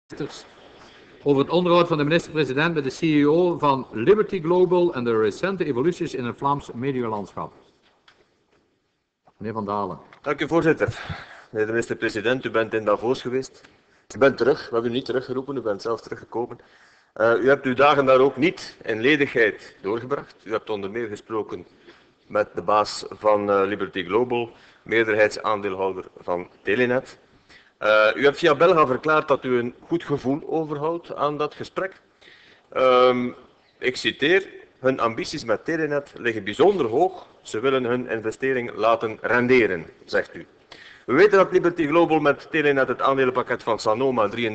over het onderhoud van de minister-president met de CEO van Liberty Global en de recente evoluties in het Vlaams medialandschap. Meneer Van Dalen. Dank u, voorzitter. Meneer de minister-president, u bent in Davos geweest. U bent terug, we hebben u niet teruggeroepen, u bent zelf teruggekomen. U hebt uw dagen daar ook niet in ledigheid doorgebracht. U hebt onder meer gesproken met de baas van Liberty Global, meerderheidsaandeelhouder van Telenet. U hebt via Belga verklaard dat u een goed gevoel overhoudt aan dat gesprek. Ik citeer, hun ambities met Telenet liggen bijzonder hoog. Ze willen hun investering laten renderen, zegt u. We weten dat Liberty Global met Telenet het aandelenpakket van Sanoma 33,3%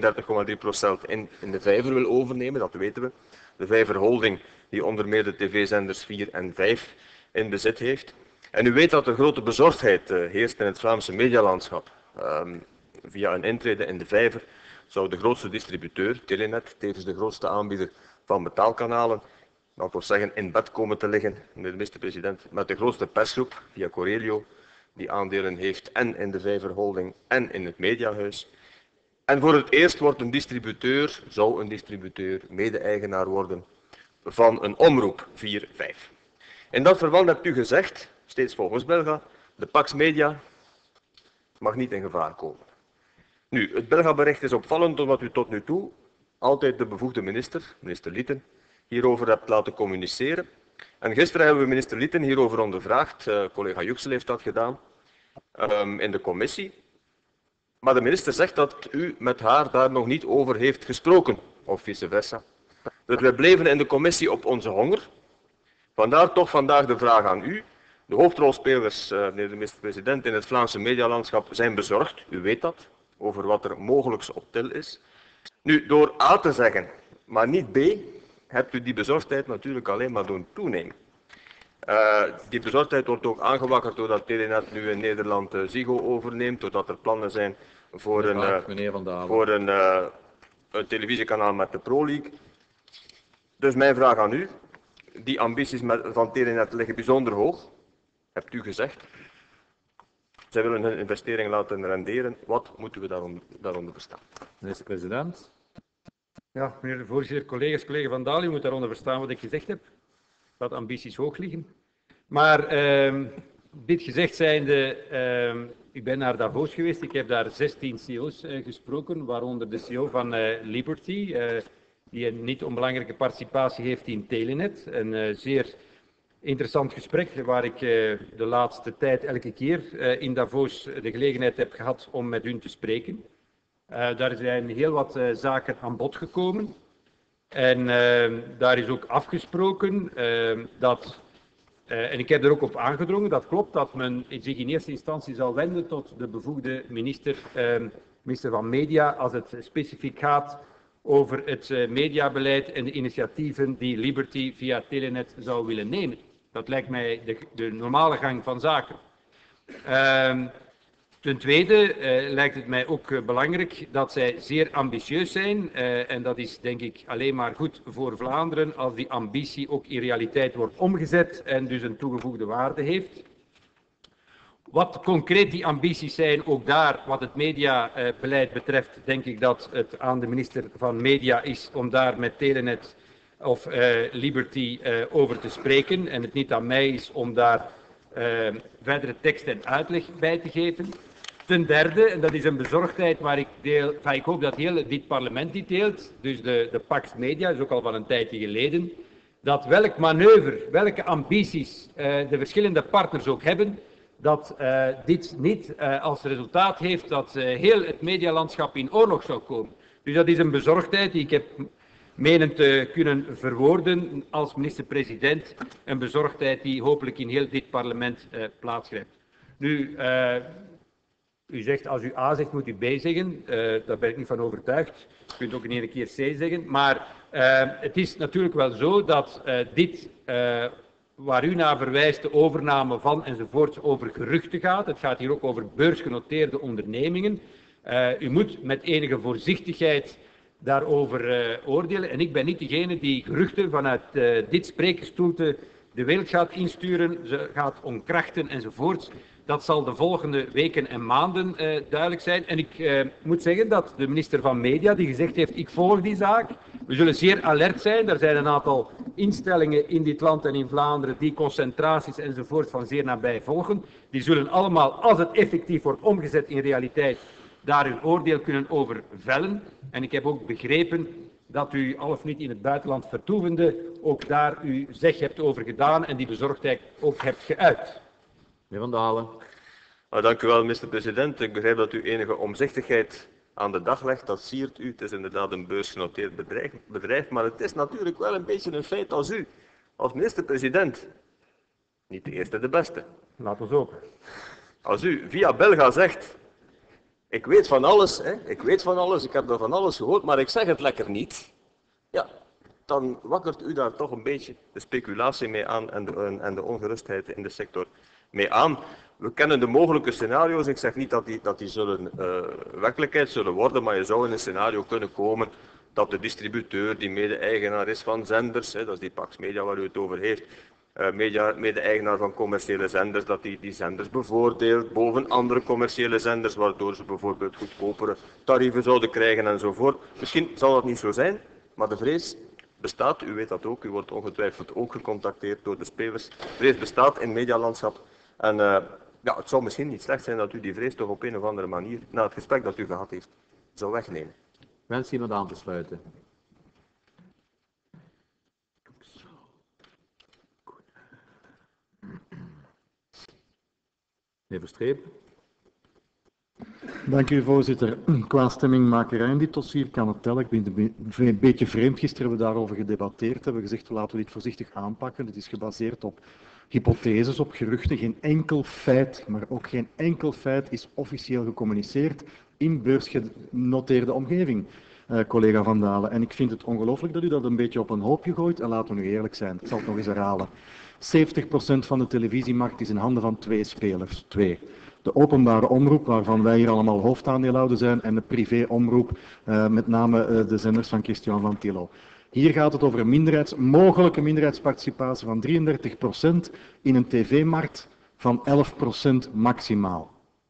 in de vijver wil overnemen, dat weten we. De vijver holding die onder meer de tv-zenders 4 en 5 in bezit heeft. En u weet dat er grote bezorgdheid heerst in het Vlaamse medialandschap. Via een intrede in de vijver zou de grootste distributeur, Telenet, tevens de grootste aanbieder van betaalkanalen, dat wil zeggen in bed komen te liggen, meneer de minister-president, met de grootste persgroep, via Corelio, die aandelen heeft en in de vijver holding en in het mediahuis. En voor het eerst wordt zou een distributeur mede-eigenaar worden van een omroep 4-5. In dat verband hebt u gezegd, steeds volgens Belga, de Pax Media mag niet in gevaar komen. Nu, het Belga-bericht is opvallend omdat u tot nu toe altijd de bevoegde minister Litten, hierover hebt laten communiceren. En gisteren hebben we minister Litten hierover ondervraagd, collega Yüksel heeft dat gedaan, in de commissie. Maar de minister zegt dat u met haar daar nog niet over heeft gesproken, of vice versa. Dus wij bleven in de commissie op onze honger. Vandaar toch vandaag de vraag aan u. De hoofdrolspelers, meneer de minister-president, in het Vlaamse medialandschap zijn bezorgd, u weet dat, over wat er mogelijk op til is. Nu, door A te zeggen, maar niet B, hebt u die bezorgdheid natuurlijk alleen maar doen toenemen. Die bezorgdheid wordt ook aangewakkerd doordat Telenet nu in Nederland Ziggo overneemt, doordat er plannen zijn voor een televisiekanaal met de Pro League. Dus mijn vraag aan u, die ambities van Telenet liggen bijzonder hoog, hebt u gezegd. Zij willen hun investering laten renderen. Wat moeten we daaronder verstaan? Minister-president. Ja, meneer de voorzitter, collega Van Dalen, u moet daaronder verstaan wat ik gezegd heb. Dat ambities hoog liggen. Maar dit gezegd zijnde, ik ben naar Davos geweest. Ik heb daar 16 CEO's gesproken, waaronder de CEO van Liberty, die een niet onbelangrijke participatie heeft in Telenet. Een zeer interessant gesprek, waar ik de laatste tijd elke keer in Davos de gelegenheid heb gehad om met hun te spreken. Daar zijn heel wat zaken aan bod gekomen. En daar is ook afgesproken dat, en ik heb er ook op aangedrongen, dat klopt, dat men zich in eerste instantie zal wenden tot de bevoegde minister van Media, als het specifiek gaat over het mediabeleid en de initiatieven die Liberty via Telenet zou willen nemen. Dat lijkt mij de normale gang van zaken. Ten tweede lijkt het mij ook belangrijk dat zij zeer ambitieus zijn en dat is denk ik alleen maar goed voor Vlaanderen als die ambitie ook in realiteit wordt omgezet en dus een toegevoegde waarde heeft. Wat concreet die ambities zijn, ook daar wat het mediabeleid betreft, denk ik dat het aan de minister van Media is om daar met Telenet of Liberty over te spreken en het niet aan mij is om daar verdere tekst en uitleg bij te geven. Ten derde, en dat is een bezorgdheid waar ik deel, ik hoop dat heel dit parlement dit deelt, dus de Pax Media, is ook al van een tijdje geleden, dat welk manoeuvre, welke ambities de verschillende partners ook hebben, dat dit niet als resultaat heeft dat heel het medialandschap in oorlog zou komen. Dus dat is een bezorgdheid die ik heb menen te kunnen verwoorden als minister-president, een bezorgdheid die hopelijk in heel dit parlement plaatsgrijpt. Nu, u zegt, als u A zegt, moet u B zeggen. Daar ben ik niet van overtuigd. U kunt ook in één keer C zeggen. Maar het is natuurlijk wel zo dat dit, waar u naar verwijst, de overname van enzovoort, over geruchten gaat. Het gaat hier ook over beursgenoteerde ondernemingen. U moet met enige voorzichtigheid daarover oordelen. En ik ben niet degene die geruchten vanuit dit spreekgestoelte de wereld gaat insturen, ze gaat omkrachten enzovoort. Dat zal de volgende weken en maanden duidelijk zijn. En ik moet zeggen dat de minister van Media, die gezegd heeft, ik volg die zaak. We zullen zeer alert zijn. Er zijn een aantal instellingen in dit land en in Vlaanderen die concentraties enzovoort van zeer nabij volgen. Die zullen allemaal, als het effectief wordt omgezet in realiteit, daar hun oordeel kunnen over vellen. En ik heb ook begrepen dat u, al of niet in het buitenland vertoevende, ook daar uw zeg hebt over gedaan en die bezorgdheid ook hebt geuit. Meneer Van Dalen. Dank u wel, minister-president. Ik begrijp dat u enige omzichtigheid aan de dag legt. Dat siert u. Het is inderdaad een beursgenoteerd bedrijf, maar het is natuurlijk wel een beetje een feit als u, als minister-president, niet de eerste de beste. Laat ons hopen. Als u via Belga zegt, ik weet van alles, ik weet van alles, ik heb er van alles gehoord, maar ik zeg het lekker niet, ja, dan wakkert u daar toch een beetje de speculatie mee aan en de ongerustheid in de sector mee aan. We kennen de mogelijke scenario's, ik zeg niet dat die zullen werkelijkheid zullen worden, maar je zou in een scenario kunnen komen dat de distributeur, die mede-eigenaar is van zenders, dat is die Pax Media waar u het over heeft, mede-eigenaar van commerciële zenders, dat die zenders bevoordeelt boven andere commerciële zenders, waardoor ze bijvoorbeeld goedkopere tarieven zouden krijgen enzovoort. Misschien zal dat niet zo zijn, maar de vrees bestaat, u weet dat ook, u wordt ongetwijfeld ook gecontacteerd door de spelers. De vrees bestaat in het medialandschap en ja, het zou misschien niet slecht zijn dat u die vrees toch op een of andere manier, na het gesprek dat u gehad heeft, zou wegnemen. Wens iemand aan te sluiten? Meneer Verstreep. Dank u, voorzitter. Qua stemmingmakerij in dit dossier kan het tellen. Ik vind het een beetje vreemd. Gisteren hebben we daarover gedebatteerd. Hebben gezegd, laten we dit voorzichtig aanpakken. Het is gebaseerd op hypotheses, op geruchten. Geen enkel feit, maar ook geen enkel feit is officieel gecommuniceerd in beursgenoteerde omgeving, collega Van Dalen. En ik vind het ongelooflijk dat u dat een beetje op een hoopje gooit. En laten we nu eerlijk zijn, ik zal het nog eens herhalen. 70% van de televisiemarkt is in handen van twee spelers. Twee. De openbare omroep, waarvan wij hier allemaal hoofdaandeelhouder zijn, en de privéomroep, met name de zenders van Christian van Tillo. Hier gaat het over een mogelijke minderheidsparticipatie van 33% in een tv-markt van 11% maximaal.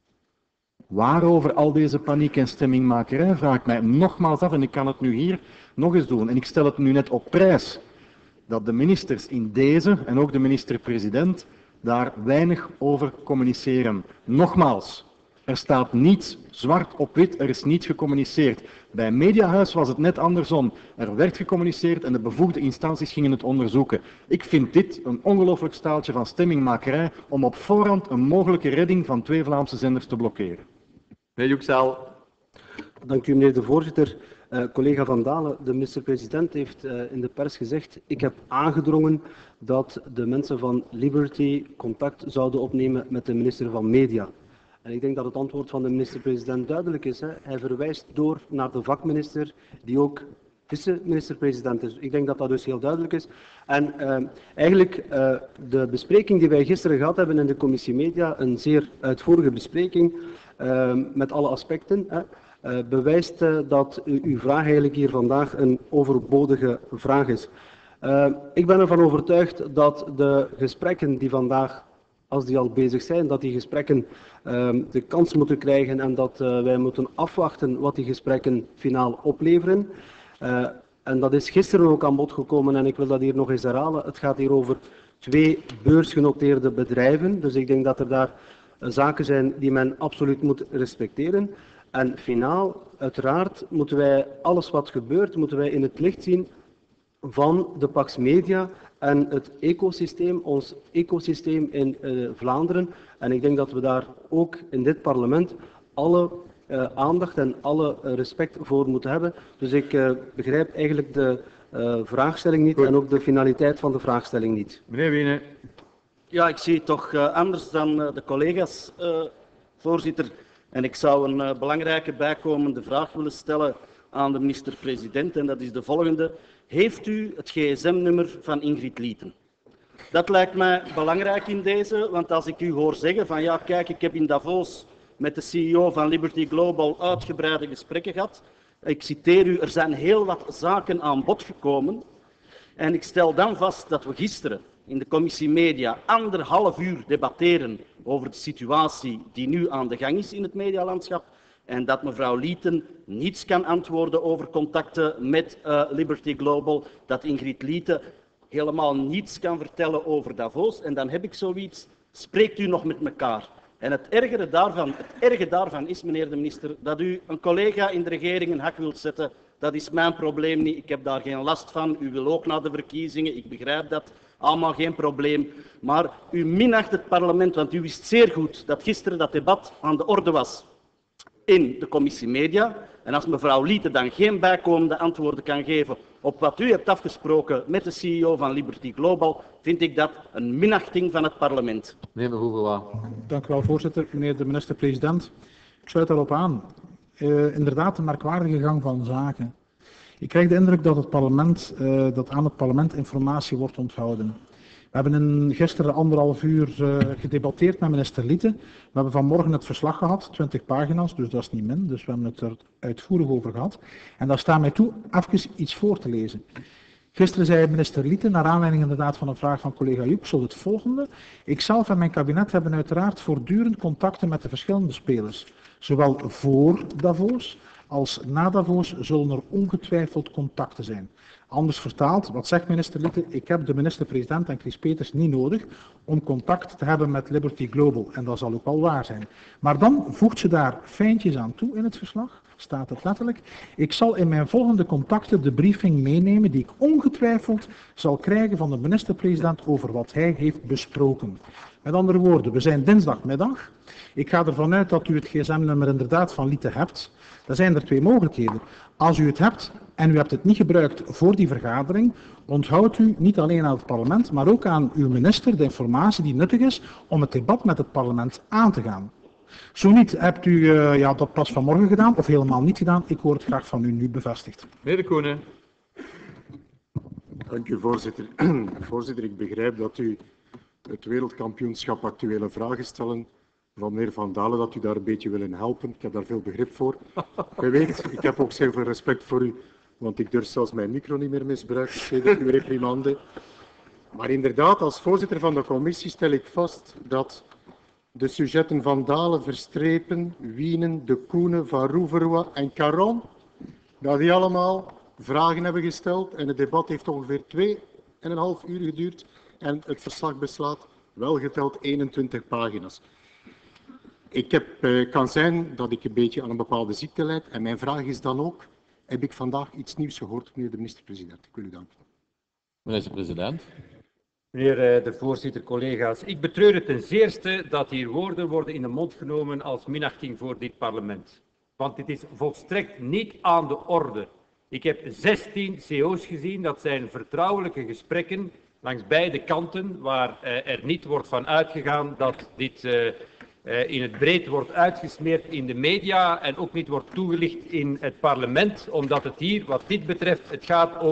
Waarover al deze paniek en stemmingmakerij, vraag ik mij nogmaals af, en ik kan het nu hier nog eens doen, en ik stel het nu net op prijs, dat de ministers in deze, en ook de minister-president, daar weinig over communiceren. Nogmaals, er staat niets zwart op wit, er is niets gecommuniceerd. Bij Mediahuis was het net andersom. Er werd gecommuniceerd en de bevoegde instanties gingen het onderzoeken. Ik vind dit een ongelooflijk staaltje van stemmingmakerij om op voorhand een mogelijke redding van twee Vlaamse zenders te blokkeren. Meneer Yüksel. Dank u, meneer de voorzitter. Collega Van Dalen, de minister-president heeft in de pers gezegd, ik heb aangedrongen dat de mensen van Liberty contact zouden opnemen met de minister van Media. En ik denk dat het antwoord van de minister-president duidelijk is. Hij verwijst door naar de vakminister, die ook vice-minister-president is. Ik denk dat dat dus heel duidelijk is. En eigenlijk de bespreking die wij gisteren gehad hebben in de commissie Media, een zeer uitvoerige bespreking met alle aspecten, bewijst dat uw vraag eigenlijk hier vandaag een overbodige vraag is. Ik ben ervan overtuigd dat de gesprekken die vandaag, als die al bezig zijn, dat die gesprekken de kans moeten krijgen en dat wij moeten afwachten wat die gesprekken finaal opleveren. En dat is gisteren ook aan bod gekomen en ik wil dat hier nog eens herhalen. Het gaat hier over twee beursgenoteerde bedrijven, dus ik denk dat er daar zaken zijn die men absoluut moet respecteren. En finaal, uiteraard, moeten wij alles wat gebeurt, moeten wij in het licht zien van de Pax Media en het ecosysteem, ons ecosysteem in Vlaanderen. En ik denk dat we daar ook in dit parlement alle aandacht en alle respect voor moeten hebben. Dus ik begrijp eigenlijk de vraagstelling niet en ook de finaliteit van de vraagstelling niet. Meneer Wiene. Ja, ik zie het toch anders dan de collega's, voorzitter. En ik zou een belangrijke bijkomende vraag willen stellen aan de minister-president en dat is de volgende. Heeft u het gsm-nummer van Ingrid Lieten? Dat lijkt mij belangrijk in deze, want als ik u hoor zeggen van ja, kijk, ik heb in Davos met de CEO van Liberty Global uitgebreide gesprekken gehad. Ik citeer u, er zijn heel wat zaken aan bod gekomen. En ik stel dan vast dat we gisteren in de commissie Media 1,5 uur debatteren over de situatie die nu aan de gang is in het medialandschap en dat mevrouw Lieten niets kan antwoorden over contacten met Liberty Global, dat Ingrid Lieten helemaal niets kan vertellen over Davos. En dan heb ik zoiets, spreekt u nog met elkaar? En het erge daarvan is, meneer de minister, dat u een collega in de regering een hak wilt zetten. Dat is mijn probleem niet, ik heb daar geen last van. U wil ook naar de verkiezingen, ik begrijp dat, allemaal geen probleem. Maar u minacht het parlement, want u wist zeer goed dat gisteren dat debat aan de orde was in de commissie Media. En als mevrouw Lieten dan geen bijkomende antwoorden kan geven op wat u hebt afgesproken met de CEO van Liberty Global, vind ik dat een minachting van het parlement. Meneer Verhoeven. Dank u wel, voorzitter. Meneer de minister-president, ik sluit daarop aan. Inderdaad, een merkwaardige gang van zaken. Ik krijg de indruk dat, dat aan het parlement informatie wordt onthouden. We hebben gisteren 1,5 uur gedebatteerd met minister Lieten. We hebben vanmorgen het verslag gehad, 20 pagina's, dus dat is niet min. Dus we hebben het er uitvoerig over gehad. En daar staat mij toe even iets voor te lezen. Gisteren zei minister Lieten, naar aanleiding inderdaad van een vraag van collega Yüksel, het volgende. Ikzelf en mijn kabinet hebben uiteraard voortdurend contacten met de verschillende spelers. Zowel voor Davos als na Davos zullen er ongetwijfeld contacten zijn. Anders vertaald, wat zegt minister Lieten? Ik heb de minister-president en Chris Peters niet nodig om contact te hebben met Liberty Global. En dat zal ook wel waar zijn. Maar dan voegt ze daar fijntjes aan toe in het verslag, staat het letterlijk. Ik zal in mijn volgende contacten de briefing meenemen die ik ongetwijfeld zal krijgen van de minister-president over wat hij heeft besproken. Met andere woorden, we zijn dinsdagmiddag. Ik ga ervan uit dat u het gsm-nummer inderdaad van Lieten hebt. Er zijn er 2 mogelijkheden. Als u het hebt en u hebt het niet gebruikt voor die vergadering, onthoudt u niet alleen aan het parlement, maar ook aan uw minister de informatie die nuttig is om het debat met het parlement aan te gaan. Zo niet, hebt u dat pas vanmorgen gedaan of helemaal niet gedaan? Ik hoor het graag van u nu bevestigd. Meneer De Koenen. Dank u, voorzitter. Voorzitter, ik begrijp dat u het wereldkampioenschap actuele vragen stellen van meneer Van Dalen, dat u daar een beetje wil in helpen. Ik heb daar veel begrip voor. U weet, ik heb ook zeer veel respect voor u, want ik durf zelfs mijn micro niet meer misbruiken, sedert uw reprimande. Maar inderdaad, als voorzitter van de commissie stel ik vast dat de sujetten Van Dalen, Verstrepen, Wienen, De Koenen, Van Rouveroy en Caron, dat die allemaal vragen hebben gesteld en het debat heeft ongeveer 2,5 uur geduurd en het verslag beslaat wel geteld 21 pagina's. Kan zijn dat ik een beetje aan een bepaalde ziekte lijd en mijn vraag is dan ook, heb ik vandaag iets nieuws gehoord, meneer de minister-president? Ik wil u danken. Minister-president. Meneer de voorzitter, collega's, ik betreur het ten zeerste dat hier woorden worden in de mond genomen als minachting voor dit parlement. Want dit is volstrekt niet aan de orde. Ik heb 16 CO's gezien, dat zijn vertrouwelijke gesprekken langs beide kanten, waar er niet wordt van uitgegaan dat dit in het breed wordt uitgesmeerd in de media en ook niet wordt toegelicht in het parlement, omdat het hier, wat dit betreft, het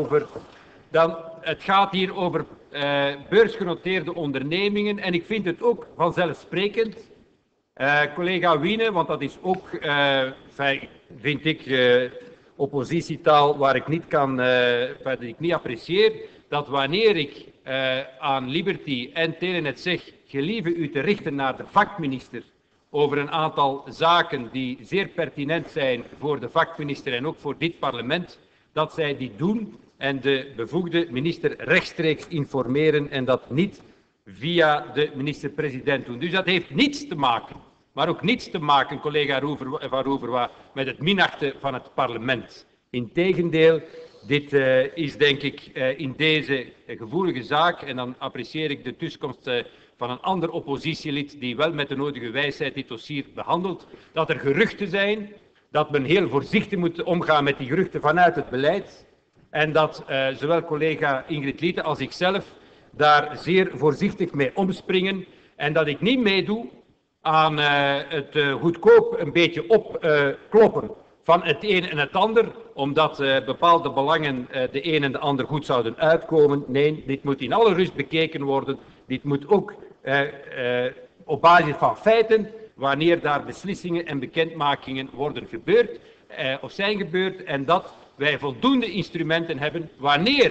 gaat hier over beursgenoteerde ondernemingen en ik vind het ook vanzelfsprekend, collega Wiene, want dat is ook, vind ik, oppositietaal waar ik niet kan, die ik niet apprecieer, dat wanneer ik aan Liberty en Telenet zeg, gelieve u te richten naar de vakminister over een aantal zaken die zeer pertinent zijn voor de vakminister en ook voor dit parlement, dat zij die doen en de bevoegde minister rechtstreeks informeren en dat niet via de minister-president doen. Dus dat heeft niets te maken, maar ook niets te maken, collega Van Rouveroy, met het minachten van het parlement. Integendeel, dit is denk ik in deze gevoelige zaak, en dan apprecieer ik de tussenkomst van een ander oppositielid die wel met de nodige wijsheid dit dossier behandelt, dat er geruchten zijn, dat men heel voorzichtig moet omgaan met die geruchten vanuit het beleid en dat zowel collega Ingrid Lieten als ikzelf daar zeer voorzichtig mee omspringen en dat ik niet meedoe aan het goedkoop een beetje opkloppen van het een en het ander, omdat bepaalde belangen de een en de ander goed zouden uitkomen. Nee, dit moet in alle rust bekeken worden. Dit moet ook op basis van feiten, wanneer daar beslissingen en bekendmakingen worden gebeurd of zijn gebeurd, en dat wij voldoende instrumenten hebben wanneer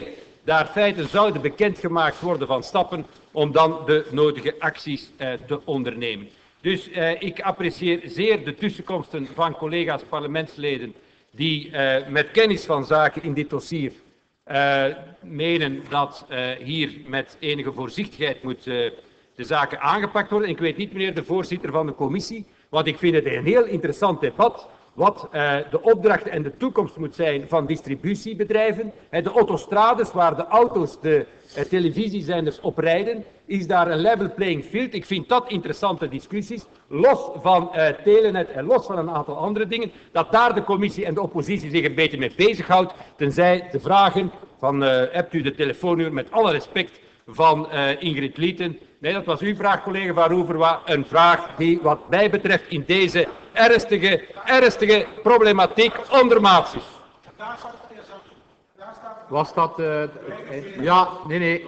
daar feiten zouden bekendgemaakt worden van stappen om dan de nodige acties te ondernemen. Dus ik apprecieer zeer de tussenkomsten van collega's parlementsleden die met kennis van zaken in dit dossier menen dat hier met enige voorzichtigheid moet de zaken aangepakt worden. Ik weet niet, meneer de voorzitter van de commissie, want ik vind het een heel interessant debat wat de opdracht en de toekomst moet zijn van distributiebedrijven. De autostrades waar de auto's de televisiezenders op rijden, is daar een level playing field. Ik vind dat interessante discussies, los van Telenet en los van een aantal andere dingen, dat daar de commissie en de oppositie zich een beetje mee bezighoudt, tenzij de vragen van hebt u de telefoonnummer, met alle respect, van Ingrid Lieten. Nee, dat was uw vraag, collega Van Roever, een vraag die wat mij betreft in deze ernstige problematiek ondermaats is. Was dat... ja, nee.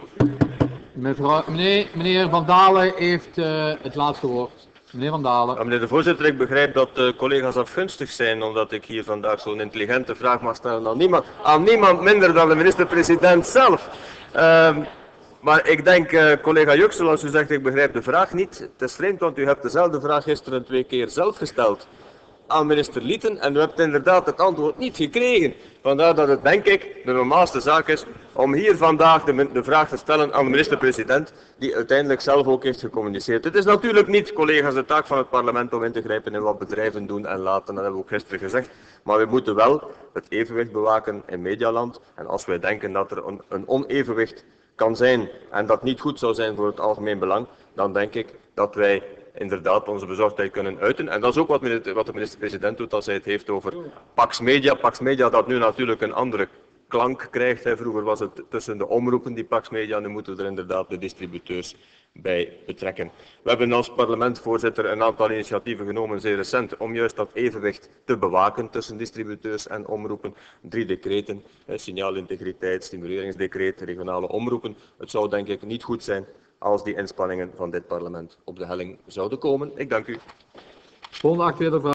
Meneer Van Dalen heeft het laatste woord. Meneer Van Dalen. Ja, meneer de voorzitter, ik begrijp dat collega's afgunstig zijn omdat ik hier vandaag zo'n intelligente vraag mag stellen aan niemand minder dan de minister-president zelf. Maar ik denk, collega Yüksel, als u zegt ik begrijp de vraag niet, het is vreemd, want u hebt dezelfde vraag gisteren 2 keer zelf gesteld aan minister Lieten en u hebt inderdaad het antwoord niet gekregen. Vandaar dat het, denk ik, de normaalste zaak is om hier vandaag de vraag te stellen aan de minister-president, die uiteindelijk zelf ook heeft gecommuniceerd. Het is natuurlijk niet, collega's, de taak van het parlement om in te grijpen in wat bedrijven doen en laten, dat hebben we ook gisteren gezegd. Maar we moeten wel het evenwicht bewaken in medialand. En als wij denken dat er een onevenwicht kan zijn en dat niet goed zou zijn voor het algemeen belang, dan denk ik dat wij inderdaad onze bezorgdheid kunnen uiten. En dat is ook wat de minister-president doet als hij het heeft over Pax Media. Pax Media dat nu natuurlijk een andere klank krijgt. Vroeger was het tussen de omroepen die Pax Media, nu moeten we er inderdaad de distributeurs bij betrekken. We hebben als parlementvoorzitter een aantal initiatieven genomen, zeer recent, om juist dat evenwicht te bewaken tussen distributeurs en omroepen. 3 decreten, signaalintegriteit, stimuleringsdecreet, regionale omroepen. Het zou denk ik niet goed zijn als die inspanningen van dit parlement op de helling zouden komen. Ik dank u. Volgende actuele vraag.